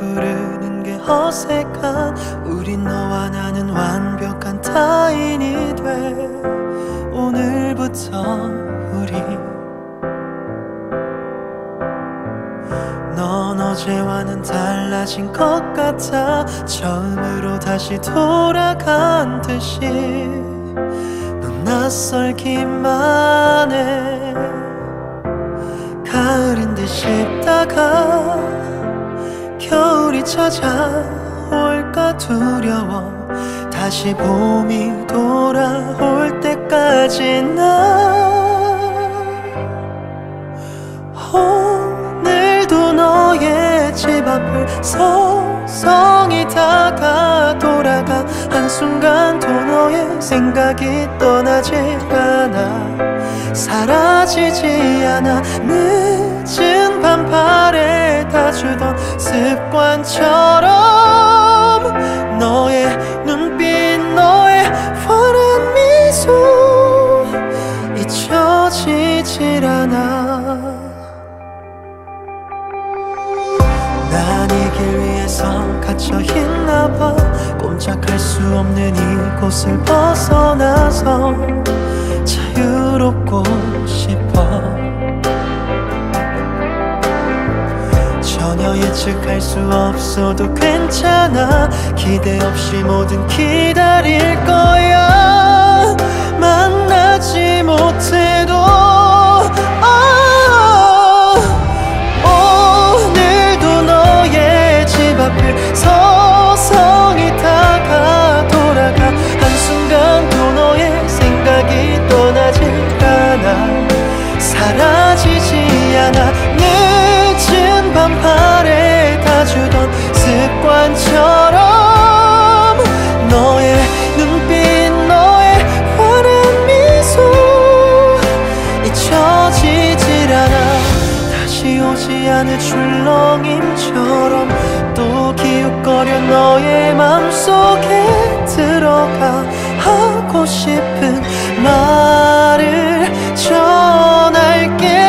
부르는 게 어색한 우린 너와 나는 완벽한 타인이 돼. 오늘부터 우리 넌 어제와는 달라진 것 같아. 처음으로 다시 돌아간 듯이 넌 낯설기만 해. 가을인 듯 싶다가 겨울이 찾아올까 두려워. 다시 봄이 돌아올 때까지 나 오늘도 너의 집 앞을 서성이 다가 돌아가. 한순간도 너의 생각이 떠나지 않아. 사라지지 않아. 늦은 밤바래 다 주던 습관처럼 너의 눈빛 너의 환한 미소 잊혀지질 않아. 난 이 길 위에서 갇혀 있나봐. 꼼짝할 수 없는 이곳을 벗어나서 자유롭고 싶어. 전혀 예측할 수 없어도 괜찮아. 기대 없이 뭐든 기다릴 거야. 만나지 못해도 오늘도 너의 집 앞을 서성이 다가 돌아가. 한순간도 너의 생각이 떠나지 않아. 사라지지 않아. 늦은 밤바래 다 주던 습관처럼 너의 눈빛 너의 환한 미소 잊혀지질 않아. 다시 오지 않을 출렁임처럼 또 기웃거려 너의 맘속에 들어가. 하고 싶은 말을 전할게.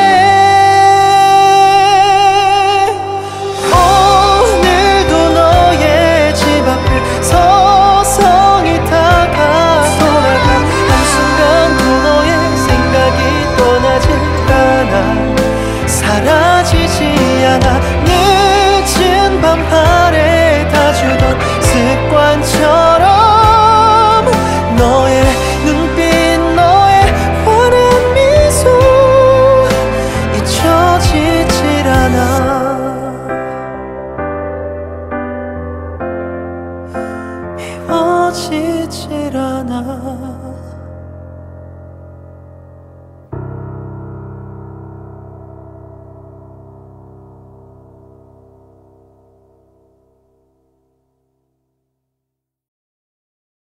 오늘도 너의 집 앞을 서성이 다가 돌아가. 한순간도 너의 생각이 떠나지 않아. 사라지지 않아. 늦은 밤바래 다 주던 습관처럼 너의 눈빛 너의 환한 미소 잊혀지질 않아. 미워지질 않아.